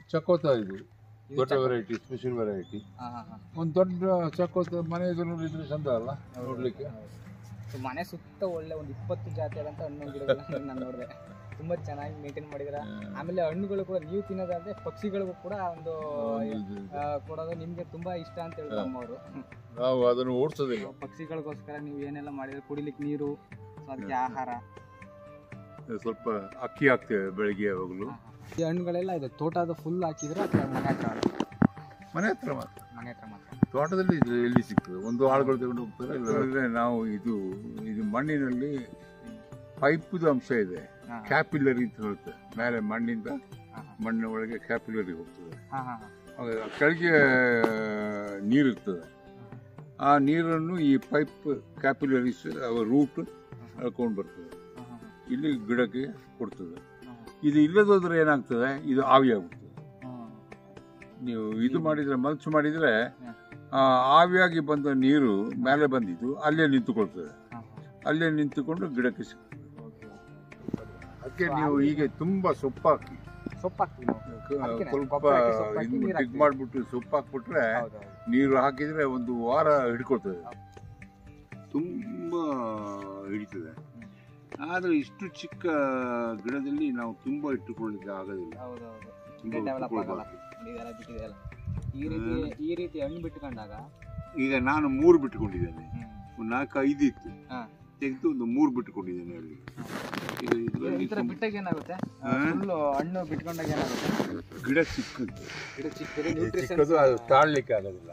ಚಕೋತ ಇದು ದೊಡ್ಡ variety, special variety. ಒಂದು ದೊಡ್ಡ ಚಕೋತ ಮನೆ ಎದುರು ಇದ್ರೆ ಚಂದ ಅಲ್ಲ ನೋಡ್ಲಿಕ್ಕೆ. ಮನೆ ಸುತ್ತ ಒಳ್ಳೆ ಒಂದು 20 ಜಾತಿ ಆದಂತ ಹಣ್ಣು ಗಿಡಗಳನ್ನ ನಾನು ನೋಡಿದೆ. ತುಂಬಾ ಚೆನ್ನಾಗಿ ಮೇಂಟೈನ್ ಮಾಡಿದ್ರ. ಆಮೇಲೆ ಹಣ್ಣುಗಳು ಕೂಡ ನೀವು ತಿನ್ನೋದಾದ್ರೆ ಪಕ್ಷಿಗಳಿಗೂ ಕೂಡ ಒಂದು ಕೊಡೋದು ನಿಮ್ಗೆ ತುಂಬಾ ಇಷ್ಟ ಅಂತ ಹೇಳಿದ್ರು ಅಮ್ಮವರು. ನಾವು ಅದನ್ನು ಓಡಿಸೋದಿಲ್ಲ. ಪಕ್ಷಿಗಳಿಗೋಸ್ಕರ ನೀವು ಏನೆಲ್ಲ ಮಾಡಿದ್ರೆ ಕುಡಿಲಿಕ್ಕೆ ನೀರು, ಅದಕ್ಕೆ ಆಹಾರ, ಸ್ವಲ್ಪ ಅಕ್ಕಿ ಹಾಕ್ತೇವೆ ಬೆಳಿಗ್ಗೆ ಯಾವಾಗಲೂ. ಈ ಹಣ್ಣುಗಳೆಲ್ಲ ಇದೆ ತೋಟದ ಫುಲ್ ಹಾಕಿದ್ರೆ ಮನೆ ಹತ್ರ ಮಾತ್ರ. ತೋಟದಲ್ಲಿ ಎಲ್ಲಿ ಸಿಗ್ತದೆ? ಒಂದು ಆಳುಗಳು ತಗೊಂಡು ಹೋಗ್ತಾರೆ. ಇಲ್ಲದ್ರೆ ನಾವು ಇದು ಮಣ್ಣಿನಲ್ಲಿ ಪೈಪ್ದು ಅಂಶ ಇದೆ, ಕ್ಯಾಪಿಲರಿ ಅಂತ ಹೇಳುತ್ತೆ. ಮೇಲೆ ಮಣ್ಣಿಂದ ಮಣ್ಣಿನ ಒಳಗೆ ಕ್ಯಾಪಿಲರಿ ಹೋಗ್ತದೆ. ಕೆಳಗೆ ನೀರಿರ್ತದೆ. ಆ ನೀರನ್ನು ಈ ಪೈಪ್ ಕ್ಯಾಪಿಲರೀಸ್ ರೂಟ್ ಎಳ್ಕೊಂಡು ಬರ್ತದೆ, ಇಲ್ಲಿ ಗಿಡಕ್ಕೆ ಕೊಡ್ತದೆ. ಇದು ಇಲ್ಲದೋದ್ರೆ ಏನಾಗ್ತದೆ, ಇದು ಆವಿಯಾಗ್ತದೆ. ನೀವು ಇದು ಮಾಡಿದ್ರೆ, ಮಲ್ಚು ಮಾಡಿದ್ರೆ ಆವಿಯಾಗಿ ಬಂದ ನೀರು ಮೇಲೆ ಬಂದಿದ್ದು ಅಲ್ಲೇ ನಿಂತುಕೊಳ್ತದೆ. ಅಲ್ಲೇ ನಿಂತುಕೊಂಡು ಗಿಡಕ್ಕೆ ಸಿಗ್ತದೆ. ಅದಕ್ಕೆ ನೀವು ಹೀಗೆ ತುಂಬಾ ಸೊಪ್ಪು ಹಾಕಿ ಸ್ವಲ್ಪ ಡಿಗ್ ಮಾಡಿಬಿಟ್ಟು ಸೊಪ್ಪು ಹಾಕ್ಬಿಟ್ರೆ, ನೀರು ಹಾಕಿದ್ರೆ ಒಂದು ವಾರ ಹಿಡ್ಕೊಳ್ತದೆ, ತುಂಬಾ ಹಿಡಿತದೆ. ಆದ್ರೆ ಇಷ್ಟು ಚಿಕ್ಕ ಗಿಡದಲ್ಲಿ ನಾವು ತುಂಬಾ ಇಟ್ಟುಕೊಳ್ಳಿಕ್ಕೆ ಆಗೋದಿಲ್ಲ. ಈ ರೀತಿ ಹಣ್ಣು ಬಿಟ್ಕೊಂಡಾಗ ಈಗ ನಾನು 3 ಬಿಟ್ಟುಕೊಂಡಿದ್ದೇನೆ. 4-5 ಇತ್ತು, ತೆಗೆದು ಒಂದು 3 ಬಿಟ್ಟುಕೊಂಡಿದ್ದೇನೆ. ಬಿಟ್ಟಾಗ ಏನಾಗುತ್ತೆ? ಹಣ್ಣು ಬಿಟ್ಕೊಂಡಾಗ ಏನಾಗುತ್ತೆ? ಗಿಡ ಚಿಕ್ಕದು, ಚಿಕ್ಕದು, ಅದು ತಾಳ್ಲಿಕ್ಕೆ ಆಗೋದಿಲ್ಲ,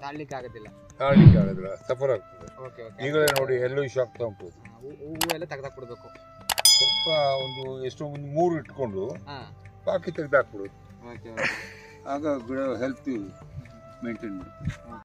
ಸಫರ್ ಆಗ್ತದೆ. ಈಗಲೇ ನೋಡಿ ಎಲ್ಲೋ ಶಾಕ್ ಉಂಟು. ಹೂವು ಎಲ್ಲ ತೆಗೆದಾಕ್ಬಿಡ್ಬೇಕು. ಸ್ವಲ್ಪ ಒಂದು 3 ಇಟ್ಕೊಂಡು ಬಾಕಿ ತೆಗೆದಾಕ್ಬಿಡೋದು. ಆಗ ಗಿಡ ಹೆಲ್ತ್ ಮೇಂಟೈನ್ ಮಾಡುತ್ತೆ.